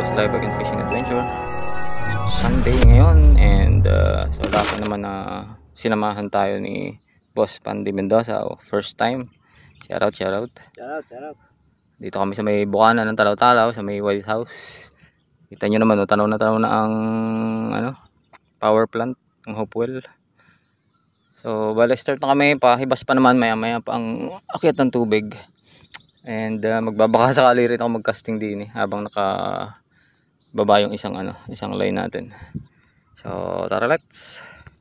Boss Live Again Fishing Adventure. Sunday ngayon, and so dapat naman na sinamahan tayo ni Boss Pandy Mendoza. First time. Shout out. Shout out. Dito kami sa may bukana ng Talaw-Talaw, sa may White House. Kita nyo naman, tanaw na ang power plant, ang Hopewell. So bale, start na kami, pahibas pa naman, maya pa ang akyat ng tubig. And magbabaka sakali rin ako mag-casting din habang nakababa yung isang line natin. So tara, let's.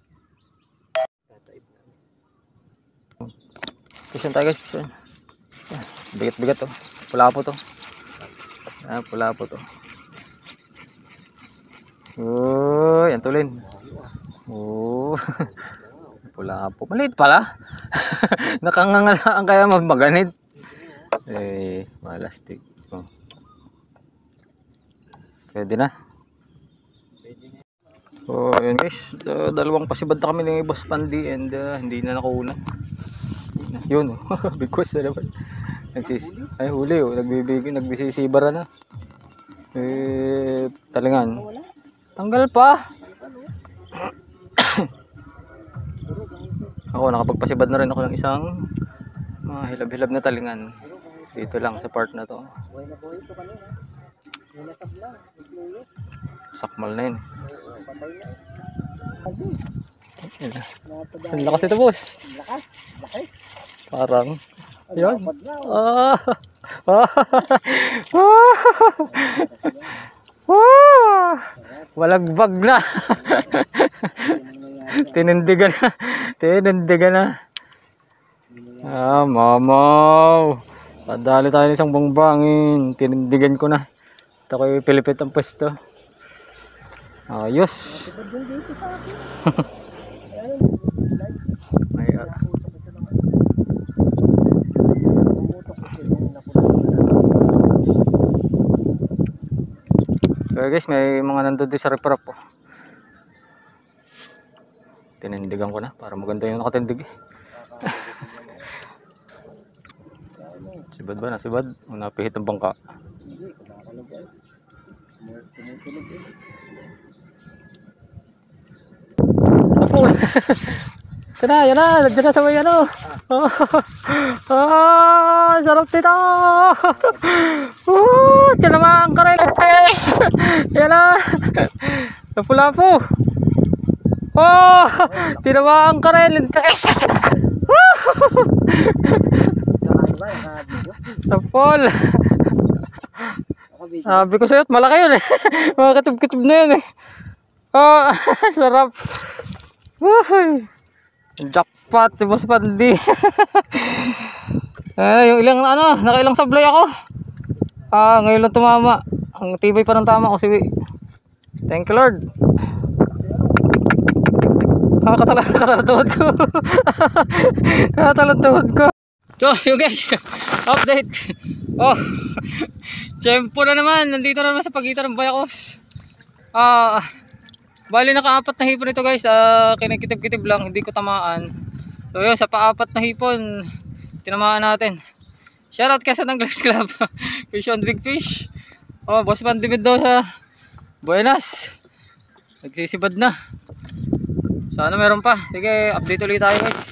Fishing tayo guys, fishing. Bigat to. Pula po to. Pula po to. Yan tulin. Pula po. Maliit pala. Nakangangalaan kaya magmaganit. Malastik. Pwede na. Ayan guys, dalawang pasibad na kami ni Boss Pandy, and hindi na nakuna. Yun, bigwas na naman. Huli nagbisisibara na. Talingan. Tanggal pa. Ako, nakapagpasibad na rin ako ng isang hilab-hilab na talingan. Dito lang sa part na to. Sakmal na yun. Ang lakas ito, boss. Parang yun. Walagbag na. Tinindigan na. Mamaw. Padali tayo ng isang bongbangin. Tinindigan ko na. Ito ko yung pilipit ang pwesto. Ayos. So guys, may mga nandun din sa reprap po. Tinindigan ko na para maganda yung nakatindig. Sibad ba? Nasibad? Napihit ang bangka. Yan na, nandiyan na sa may sarap dito. Tinamaan ka rin. Yan na. Lapu-lapu. Tinamaan ka rin. Sapol. Sabi ko sa'yo, malaki yun eh. Mga katub-katub na yun eh. Sarap. Jackpot si Boss Pandy. Yung ilang nakailang sablay ako. Ngayon lang tumama. Ang tibay pa ng tama ko, siwi. Thank you, Lord. Katalatuhod ko. Katalatuhod ko. So yun guys, update. Tiyempo na naman. Nandito na naman sa pagitan ng Bayakos. Bali naka-apat na hipon ito guys. Kinakitib-kitib lang, hindi ko tamaan. So yun, sa pa-apat na hipon tinamaan natin. Shoutout ka sa Anglers Club. Fish on Big Fish. Boss Pandy Mendoza, buenas. Nagsisibad na. Sana meron pa. Sige, update ulit tayo guys.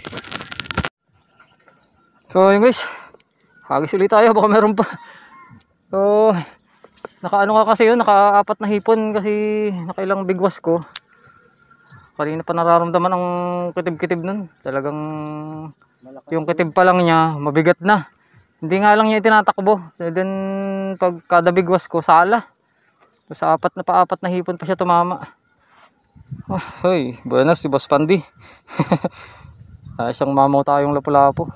So yun guys, hagis ulit tayo, baka meron pa. So naka-apat na hipon kasi nakailang bigwas ko. Kanina pa nararamdaman ang kitib-kitib nun. Talagang yung kitib pa lang niya mabigat na. Hindi nga lang niya tinatakbo. Then pag kada bigwas ko sala. Sa apat na hipon pa siya tumama. Hoy, buenas si Boss Pandy. Isang mamaw tayong lapu-lapu.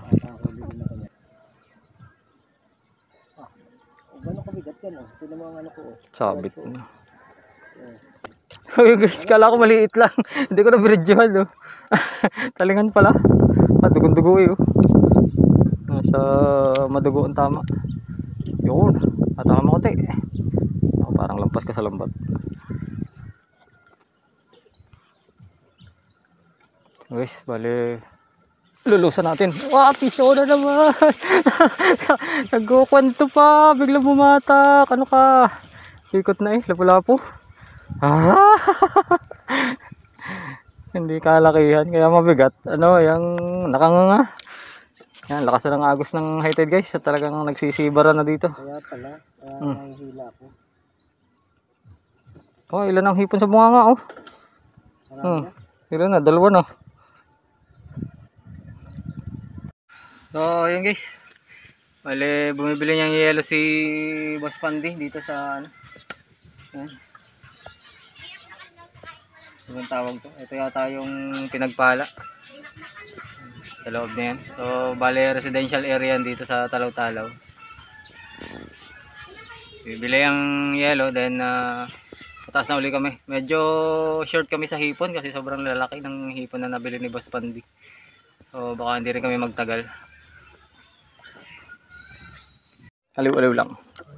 Sabit na. Guys, kala ko maliit lang. Hindi ko na biridyohan. Talingan pala. Dugon-dugo nasa madugo ang tama. Yun, atama ko parang lampas ka sa lambat. Guys, bali lulusan natin. Piso na naman. Nagkukwento pa, biglang bumatak. Ano ka? Ikot na eh, lapu-lapu. Ah! Hindi kalakihan, kaya mabigat. Ano, yung nakanganga. Yan, lakas na ng agos ng high tide guys. At talagang nagsisibara na dito. Kaya pala, hila po. Oh, ilan ang hipon sa bunganga oh. Ilan na, dalawa na. So, yun guys. Bale, bumibili niyang yelo si Boss Pandi dito sa ano. Yan. Anong tawag to? Ito yata yung pinagpala. Sa loob na yan. So, bale residential area dito sa Talaw-Talaw. Bibili ang yelo, then pataas na uli kami. Medyo short kami sa hipon kasi sobrang lalaki ng hipon na nabili ni Boss Pandi. So, baka hindi rin kami magtagal. Aliw-aliw lang.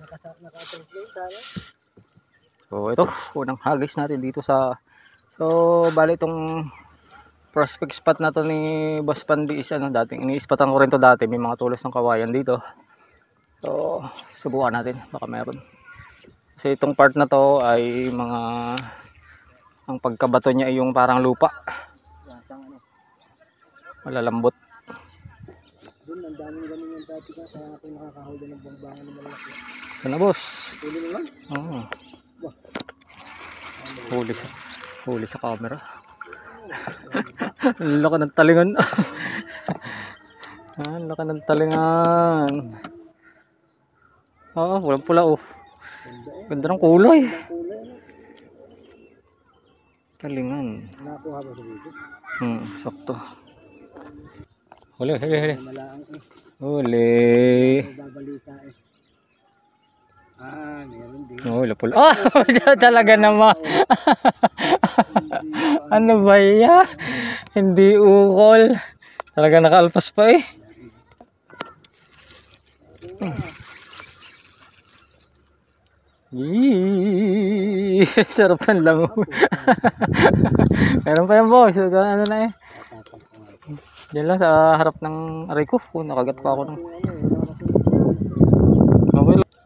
So ito, unang hagis natin dito sa, so bali itong prospect spot na to ni Boss Pandi is ano, dating ini-spotan ko rin to dati, may mga tulos ng kawayan dito. So subukan natin, baka meron. Kasi itong part na to ay mga, ang pagkabato niya ay yung parang lupa, malalambot. Doon, ang daming ganun yung dati ka, kaya ako nakakahuli ng bangbangan ng malaki. Ito na boss. Huli mo lang? Oo. Huli sa camera. Ang laki ng talingan. Ang laki ng talingan. Oo, pulang pula oh. Ganda ng kulay. Talingan. Nakuha ba sa dito? Sakto. Huli. Malaang eh. Huli. Babalita eh. Meron din. Oh, lapul. Oh, talaga naman. Ano ba yan? Hindi ukol. Talaga nakaalpas pa eh. Sarap ng lango. Meron pa yan boss. Ano na eh. Diyan lang sa harap ng aray ko. Nakagat pa ako ng... Okay lang.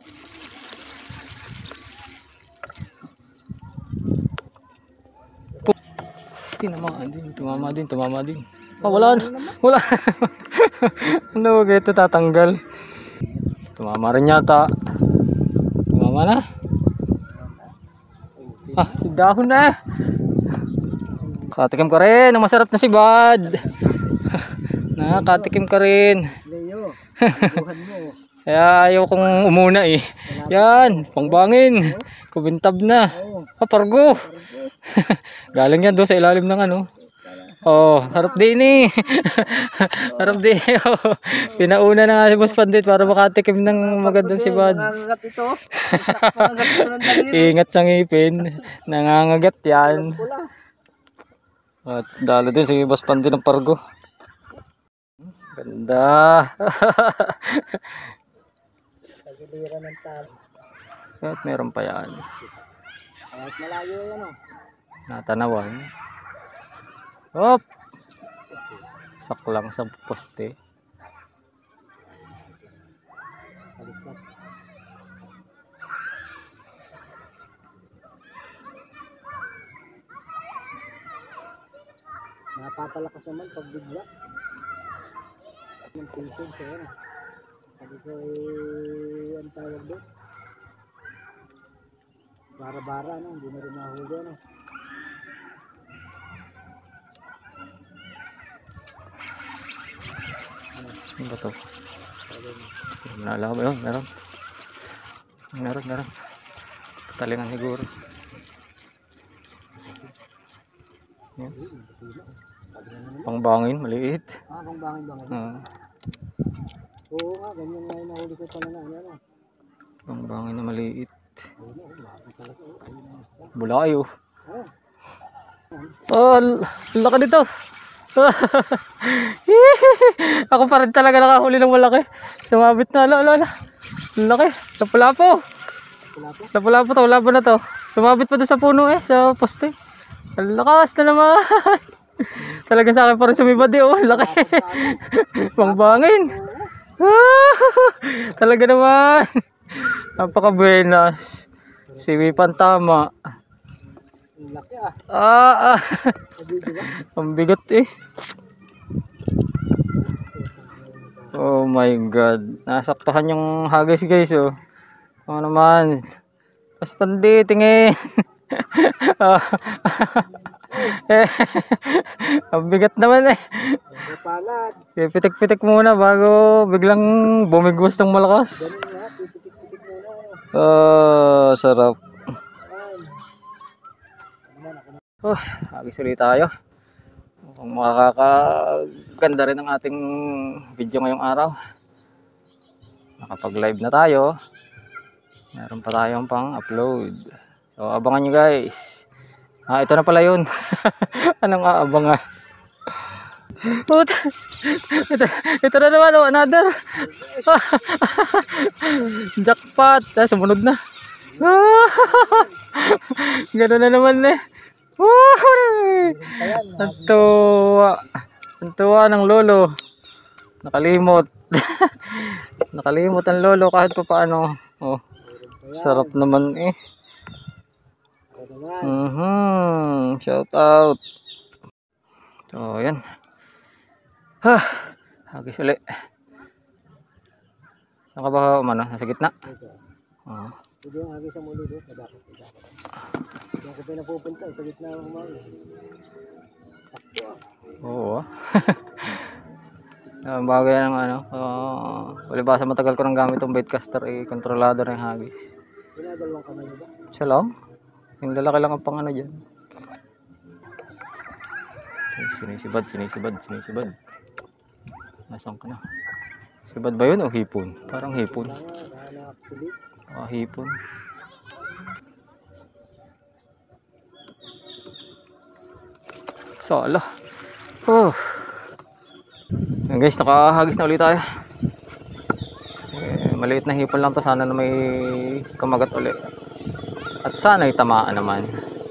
Tumama din. Oh, wala na. Wala. Ano ba ito tatanggal? Tumama rin yata. Tumama na. Dahon na. Katikim ka rin. Ang masarap na si Bad. Nakatikim ka rin. Leo, buhan mo. Kaya ayaw kong umuna eh. Yan, pangbangin. Kubintab na. Pargo. Galing yan doon sa ilalim ng ano. Oh, harap din eh. Harap din. Oh. Pinauna na nga si Boss Pandit para makatikim ng magandang si Bad. Nangangagat ito. Ingat sa ngipin. Nangangagat yan. At dalo din si Boss Pandit ng pargo. Ganda. Pagiliran ng talo. At meron pa yan. Kahit malayo yan o. Natanawan. Hop! Saklang sa poste. Napapalakas naman pag bigla. Yung patience eh. Sabi ko eh, ang tawag doon. Bara-bara no, hindi na rin mahuli no. Ano ba ito? Naalala ko ba yun? Meron. Talingan siguro. Yan. Pangbangin, maliit. Pangbangin. Oo nga, ganyan nga yung nahuli ko pala na ano. Pangbangin na maliit. Bulayo. Oh, laki nito. Ako pa rin talaga nakahuli ng malaki. Sumabit na, ala. Laki, lapu-lapo to, laban na to. Sumabit pa doon sa puno eh, sa poste. Ang lakas na naman. Talaga sa akin pa rin sumibad eh, oh, laki. Pangbangin. Talaga naman. Napaka-buenas. Siwipan tama. Ang laki ah. Ah, ah. Nabidyo ba? Ang bigat eh. Oh my God. Nasaktahan yung hagis guys oh. Ano naman. Mas pandi, tingin. Ah. Eh, ang bigat naman eh. Napalat. Pitik-pitik muna bago biglang bumigwas ng malakas. Ganun nga, pitik-pitik muna. Sarap. Ayan. Hagis ulit tayo. Mukhang makakaganda rin ang ating video ngayong araw. Nakapag-live na tayo. Meron pa tayong pang-upload. So, abangan nyo guys. Ito na pala yun. Anong aabangan? Ito na naman, oh, another. Jackpot. Sumunod na. Gano'n na naman eh. Ang tuwa. Ang tuwa ng lolo. Nakalimot. Nakalimot ang lolo kahit pa paano. Oh, sarap naman eh. Shout out. So, yan. Hagis ulit. Saan ka ba umano? Nasa gitna? Oo. Hindi yung hagis sa mulo doon. Dapat. Hindi ako pinapupunta. Sa gitna ng umaga. Sakto ah. Oo. Bagay ng ano. Palibasa matagal ko nang gamit yung baitcaster eh. Kontrolado na yung hagis. Ginadalawang kamay mo ba? Isa lang. Yung lalaki lang ang pang ano dyan. Sinisibad. Nasaan ka na? Sibad ba yun o hipon? Parang hipon. Hipon. Sala. Yan guys, nakahagis na ulit tayo. Maliit na hipon lang to. Sana na may kamagat ulit. At sana ay tamaan naman.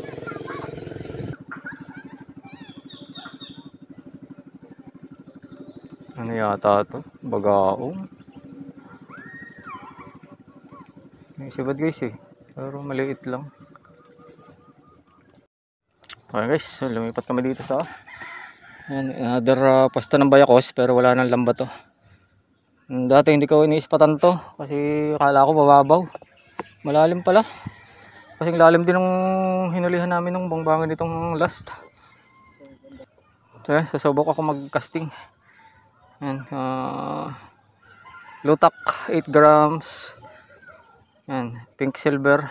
Ano yata ito? Bagaong. May sibad guys eh. Pero maliit lang. Okay guys, so lumipat kami dito sa another pwesto ng bayakos. Pero wala nang lamba to. Dati hindi ko iniispatan to. Kasi akala ko mababaw. Malalim pala. Kasing lalim din ng hinulihan namin ng bangbangan nitong last. So yan, sasubok ako mag-casting. Yan, lutak 8 grams. Yan, pink silver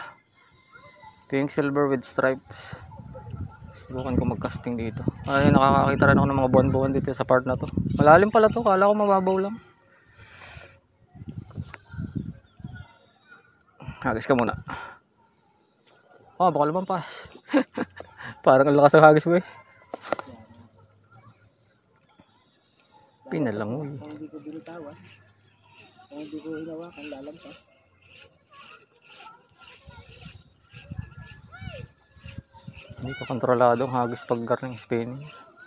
with stripes. Subukan ko mag-casting dito. Ay, nakakakita rin ako ng mga buwan-buwan dito sa part na to. Malalim pala to, kala ko mababaw lang. Hagis ka muna. Baka lumampas. Parang ang lakas ng hagis mo eh. Pinalangoy. Kung hindi ko binitawan, kung hindi ko hinawakan, lalampas. Hindi ko kontrolado ang hagis pag garning spinning.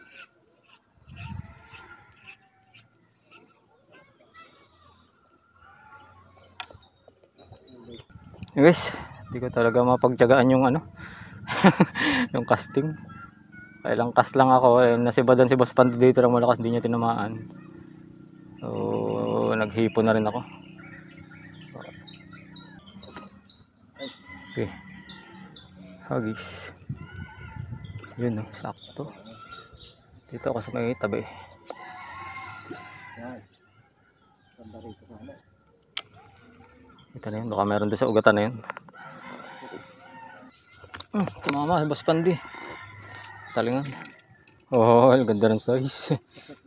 Guys, hindi ko talaga mapagtiyagaan yung ano. Yung casting. Kailang cast lang ako eh, nasibadan si Boss Pando dito ng malakas, di niya tinamaan. So naghipon na rin ako. Okay, hagis yun oh, sakto dito ako sa may tabi. Yan. Ganda rito ka na. Ito na yun, baka meron doon sa ugatan na yun. Tumama si Boss Pandi. Talingan. Ganda ng size.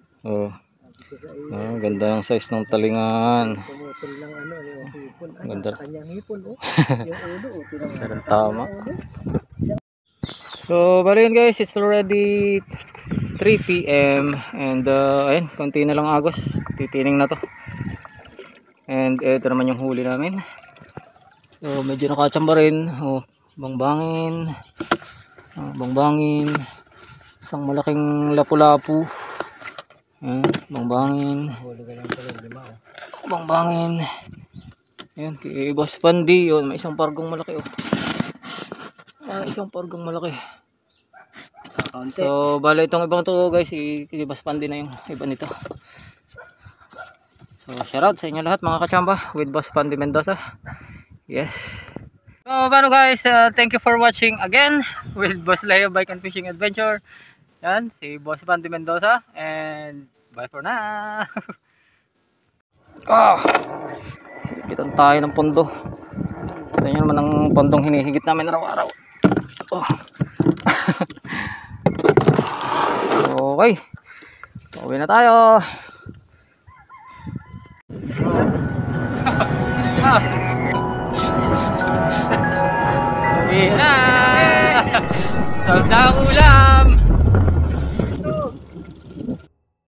Ganda ng size ng talingan. Tumutol lang ano, yung hipon. Ganda. Sa kanyang hipon oh. Yung ulo oh. Ganda ng tama. So, bali yun guys, it's already 3 PM and ayun, konti na lang agos. Titining na to. And ito naman yung huli namin. So, medyo nakachamba rin. Bangbangin. Bangbangin. Isang malaking lapu-lapu. Bangbangin. Huli ka lang pala, lima oh. Bangbangin. Ayan, kay Boss Pandi. May isang pargong malaki oh. Isang porgong malaki. Kaunti. So, bala itong ibang to guys, i-bus pandi na yung iba nito. So, shoutout sa inyo lahat mga kachamba with Boss Pandi Mendoza. Yes. So, paano guys, thank you for watching again with Boss Leo Bike and Fishing Adventure. Yan, si Boss Pandi Mendoza. And bye for now. Higitan tayo ng pondo. Ito nyo naman ang pondong hinihigit namin araw-araw. Okay. Uwi na tayo. Uwi na. Solve na ang ulan.